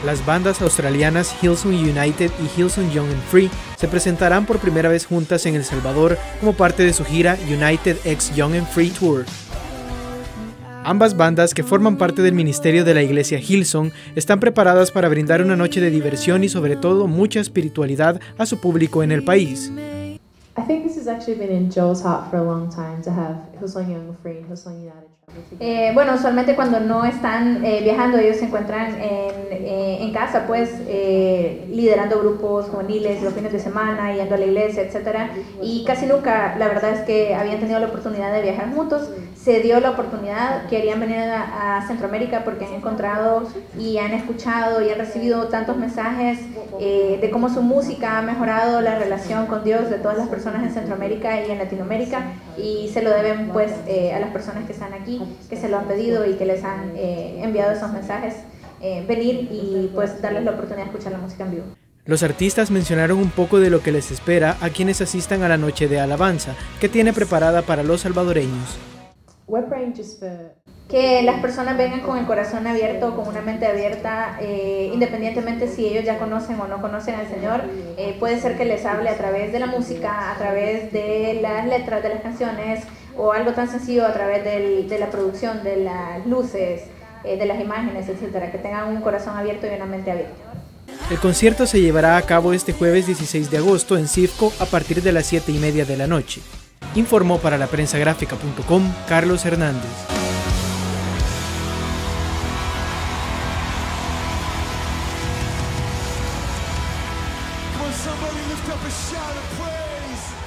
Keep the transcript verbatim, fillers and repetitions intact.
Las bandas australianas Hillsong United y Hillsong Young and Free se presentarán por primera vez juntas en El Salvador como parte de su gira United X Young and Free Tour. Ambas bandas, que forman parte del ministerio de la iglesia Hillsong, están preparadas para brindar una noche de diversión y sobre todo mucha espiritualidad a su público en el país. I think this has actually been in Joel's heart for a long time to have Hillsong Young and Free and Hillsong United. Eh, bueno, usualmente cuando no están eh, viajando, ellos se encuentran en, eh, en casa, pues, eh, liderando grupos juveniles los fines de semana, yendo a la iglesia, etcétera. Y casi nunca, la verdad es que habían tenido la oportunidad de viajar juntos. Se dio la oportunidad, querían venir a, a Centroamérica porque han encontrado y han escuchado y han recibido tantos mensajes eh, de cómo su música ha mejorado la relación con Dios de todas las personas en Centroamérica y en Latinoamérica, y se lo deben, pues, eh, a las personas que están aquí, que se lo han pedido y que les han eh, enviado esos mensajes, eh, venir y pues darles la oportunidad de escuchar la música en vivo. Los artistas mencionaron un poco de lo que les espera a quienes asistan a la noche de alabanza que tiene preparada para los salvadoreños. Que las personas vengan con el corazón abierto, con una mente abierta, eh, independientemente si ellos ya conocen o no conocen al Señor. Eh, puede ser que les hable a través de la música, a través de las letras de las canciones, o algo tan sencillo a través del, de la producción, de las luces, eh, de las imágenes, etcétera. Que tengan un corazón abierto y una mente abierta. El concierto se llevará a cabo este jueves dieciséis de agosto en Cifco a partir de las siete y media de la noche. Informó para la prensa gráfica punto com Carlos Hernández. Somebody lift up a shout of praise.